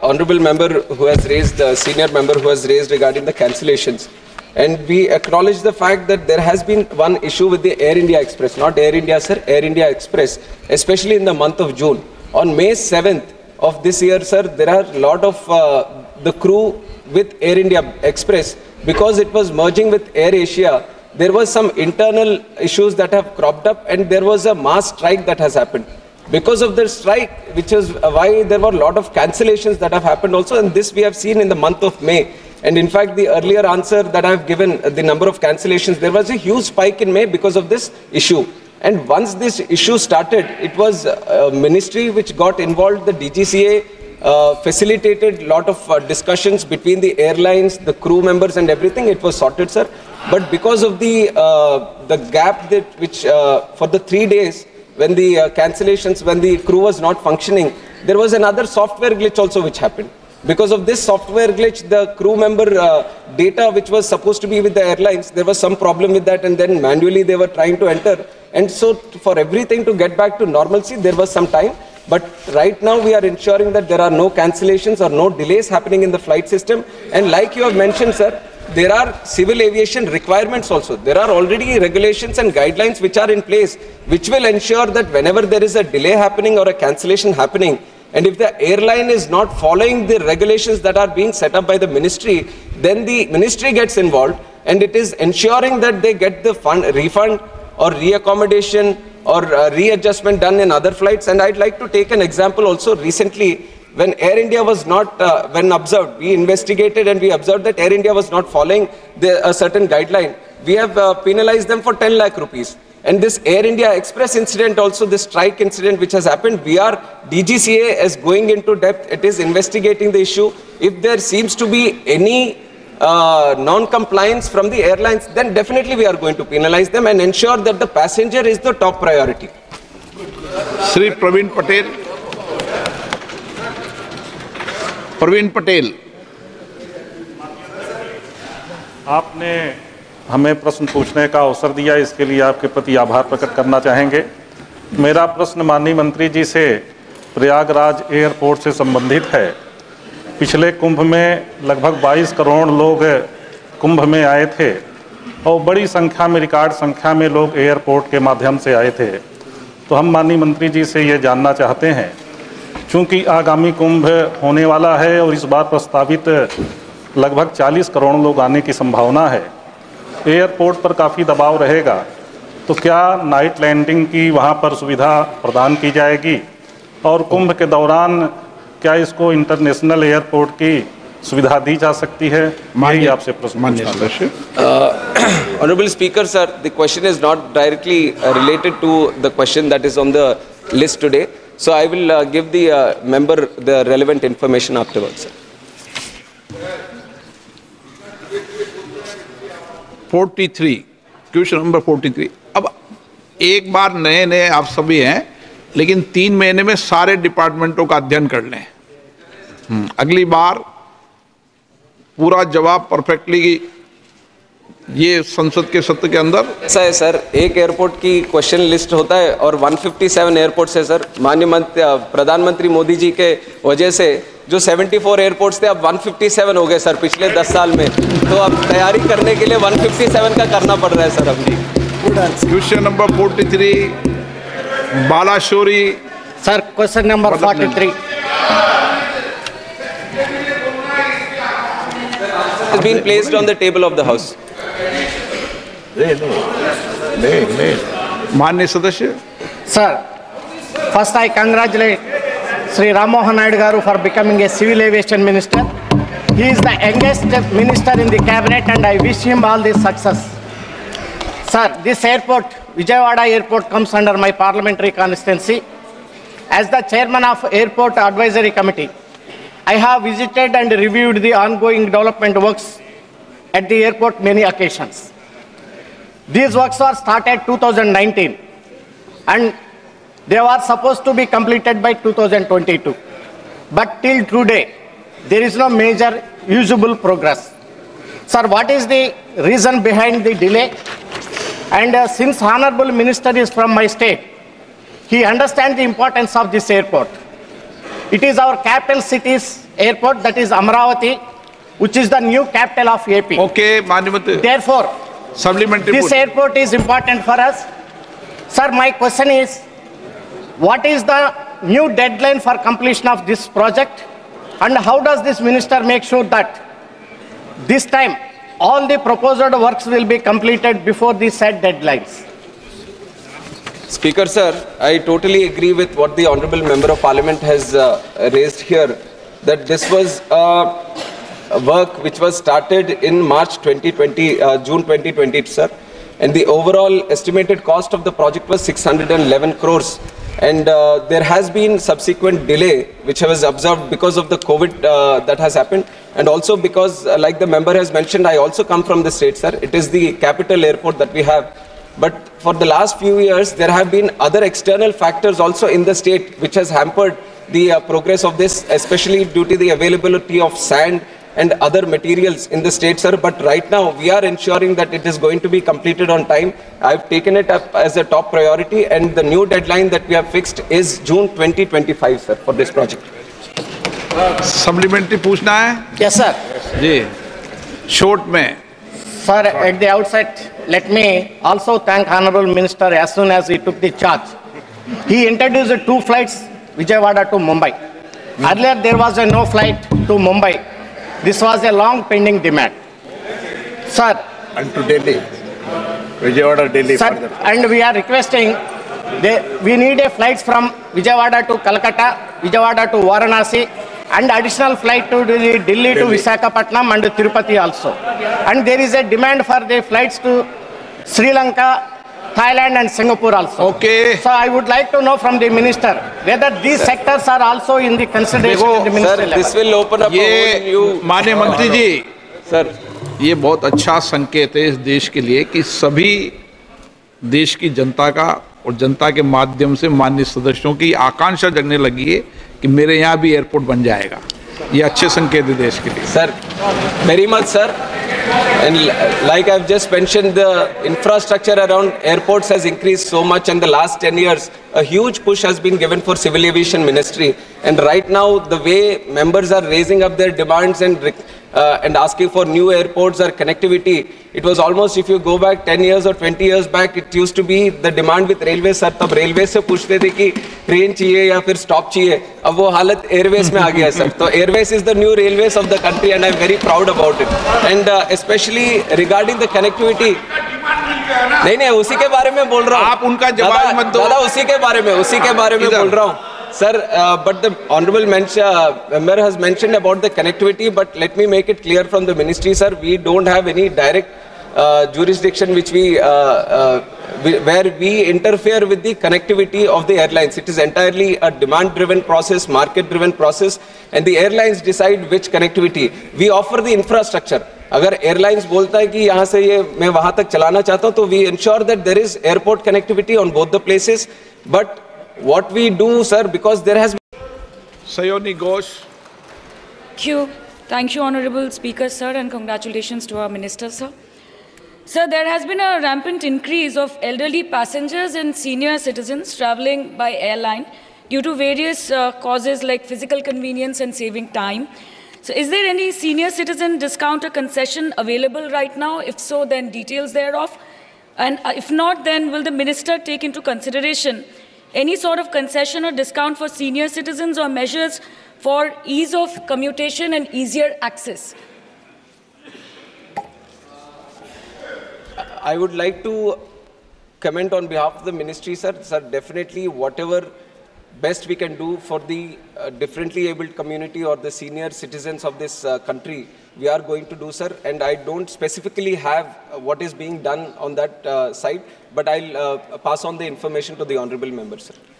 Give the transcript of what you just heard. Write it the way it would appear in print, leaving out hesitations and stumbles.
Honorable member who has raised, the senior member who has raised regarding the cancellations. And we acknowledge the fact that there has been one issue with the Air India Express, not Air India, sir, Air India Express, especially in the month of June. On May 7th of this year, sir, there are a lot of the crew with Air India Express, because it was merging with Air Asia. There was some internal issues that have cropped up, and there was a mass strike that has happened. Because of the strike, which is why there were a lot of cancellations that have happened also, and this we have seen in the month of May. And in fact, the earlier answer that I have given, the number of cancellations, there was a huge spike in May because of this issue. And once this issue started, it was a ministry which got involved. The DGCA facilitated a lot of discussions between the airlines, the crew members and everything. It was sorted, sir. But because of the gap that which for the 3 days, when the cancellations, when the crew was not functioning, there was another software glitch also which happened. Because of this software glitch, the crew member data which was supposed to be with the airlines, there was some problem with that, and then manually they were trying to enter. And so for everything to get back to normalcy, there was some time. But right now we are ensuring that there are no cancellations or no delays happening in the flight system. And like you have mentioned, sir, there are civil aviation requirements also. There are already regulations and guidelines which are in place, which will ensure that whenever there is a delay happening or a cancellation happening, and if the airline is not following the regulations that are being set up by the ministry, then the ministry gets involved, and it is ensuring that they get the refund or reaccommodation or readjustment done in other flights. And I'd like to take an example also. Recently, when Air India was not, when observed, we investigated and we observed that Air India was not following a certain guideline. We have penalized them for 10 lakh rupees. And this Air India Express incident also, this strike incident which has happened, DGCA is going into depth. It is investigating the issue. If there seems to be any non-compliance from the airlines, then definitely we are going to penalize them and ensure that the passenger is the top priority. Shri Praveen Patel. Praveen Patel, आपने हमें प्रश्न पूछने का अवसर दिया, इसके लिए आपके प्रति आभार प्रकट करना चाहेंगे। मेरा प्रश्न माननीय मंत्री जी से प्रयागराज एयरपोर्ट से संबंधित है। पिछले कुंभ में लगभग 22 करोड़ लोग कुंभ में आए थे और बड़ी संख्या में, रिकॉर्ड संख्या में लोग एयरपोर्ट के माध्यम से आए थे। तो हम माननीय मंत्री जी से ये जानना चाहते हैं, चूँकि आगामी कुंभ होने वाला है और इस बार प्रस्तावित लगभग 40 करोड़ लोग आने की संभावना है, एयरपोर्ट पर काफ़ी दबाव रहेगा, तो क्या नाइट लैंडिंग की वहाँ पर सुविधा प्रदान की जाएगी? और कुंभ के दौरान क्या इसको इंटरनेशनल एयरपोर्ट की सुविधा दी जा सकती है? यही आपसे प्रश्न। Honorable Speaker, sir, the question is not directly related to the question that is on the list today. So I will give the member the relevant information afterwards. 43, question number 43। अब एक बार नए आप सभी हैं, लेकिन 3 महीने में सारे डिपार्टमेंटों का अध्ययन कर लें। अगली बार पूरा जवाब परफेक्टली ये संसद के सत्र के अंदर। ऐसा है सर, एक एयरपोर्ट की क्वेश्चन लिस्ट होता है और 157 एयरपोर्ट्स है सर। माननीय प्रधानमंत्री मोदी जी के वजह से जो 74 एयरपोर्ट्स थे अब 157 हो गए सर पिछले 10 साल में। तो अब तैयारी करने के लिए 157 का करना पड़ रहा है सर अभी। Question number 43 Balashowry sir. Question number 43 has been placed on the table of the house. माननीय सदस्य sir, first I congratulate Sri Ram Mohan Naidu Garu for becoming a civil aviation minister. He is the youngest minister in the cabinet and I wish him all the success. Sir, this airport, Vijayawada airport, comes under my parliamentary constituency. As the chairman of Airport Advisory Committee, I have visited and reviewed the ongoing development works at the airport many occasions. These works were started 2019 and they were supposed to be completed by 2022. But till today, there is no major usable progress. Sir, what is the reason behind the delay? And since Honorable Minister is from my state, he understands the importance of this airport. It is our capital city's airport, that is Amravati, which is the new capital of AP. Okay, माननीय मंत्री. Therefore, Supplementary. this airport is important for us. Sir, my question is, what is the new deadline for completion of this project? And how does this minister make sure that this time all the proposed works will be completed before the set deadlines? Speaker sir, I totally agree with what the Honorable Member of Parliament has raised here, that this was a work which was started in March 2020, June 2020, sir. And the overall estimated cost of the project was 611 crores. And there has been subsequent delay, which was observed because of the COVID that has happened. And also because, like the member has mentioned, I also come from the state, sir. It is the capital airport that we have. But for the last few years, there have been other external factors also in the state, which has hampered the progress of this, especially due to the availability of sand and other materials in the state, sir. But right now, we are ensuring that it is going to be completed on time. I've taken it up as a top priority, and the new deadline that we have fixed is June 2025, sir, for this project. Supplementary पूछना है? Yes, sir. जी, short में. Sir, at the outset, let me also thank Honorable Minister as soon as he took the charge. He introduced 2 flights, Vijayawada to Mumbai. Earlier, there was no flight to Mumbai. This was a long pending demand. Sir. And to Delhi. Vijayawada, Delhi. Sir, and we are requesting, we need a flights from Vijayawada to Calcutta, Vijayawada to Varanasi, and additional flight to Delhi to Visakhapatnam and Tirupati also. And there is a demand for the flights to Sri Lanka, Thailand and Singapore also. Okay. So I would like to know from the minister whether these sectors are also in the consideration of the ministry level. This will open up a whole new... माननीय मंत्री जी, sir, ये बहुत अच्छा संकेत है इस देश के लिए कि सभी देश की जनता का और जनता के माध्यम से माननीय सदस्यों की आकांक्षा जगने लगी है कि मेरे यहाँ भी एयरपोर्ट बन जाएगा. ये अच्छे संकेत है देश के लिए. Sir, very much, sir. And like I've just mentioned, the infrastructure around airports has increased so much in the last 10 years. A huge push has been given for Civil Aviation Ministry. And right now, the way members are raising up their demands and asking for new airports or connectivity, it was almost, if you go back 10 years or 20 years back, it used to be the demand with railways, sir. तब railways से पूछते थे कि train चाहिए या फिर stop चाहिए. अब वो हालत airways में आ गया है, sir. तो airways is the new railways of the country, and I'm very proud about it. And especially regarding the connectivity, नहीं उसी के बारे में बोल रहा हूँ. आप उनका जवाब मत दो. दादा उसी के बारे में बोल रहा हूँ. Sir, but the Honorable Member has mentioned about the connectivity, but let me make it clear from the ministry, sir, we don't have any direct jurisdiction which where we interfere with the connectivity of the airlines. It is entirely a demand-driven process, market-driven process, and the airlines decide which connectivity. We offer the infrastructure. अगर airlines बोलता है कि यहाँ से ये मैं वहाँ तक चलाना चाहता हूँ, तो we ensure that there is airport connectivity on both the places. But what we do, sir, because there has been... Sayoni Ghosh. Thank you, Honorable Speaker, sir, and congratulations to our Minister, sir. Sir, there has been a rampant increase of elderly passengers and senior citizens traveling by airline due to various causes like physical convenience and saving time. So is there any senior citizen discount or concession available right now? If so, then details thereof. And if not, then will the minister take into consideration any sort of concession or discount for senior citizens or measures for ease of commutation and easier access? I would like to comment on behalf of the ministry, sir. Sir, definitely whatever best we can do for the differently abled community or the senior citizens of this country, we are going to do, sir. And I don't specifically have what is being done on that side, but I'll pass on the information to the honorable member, sir.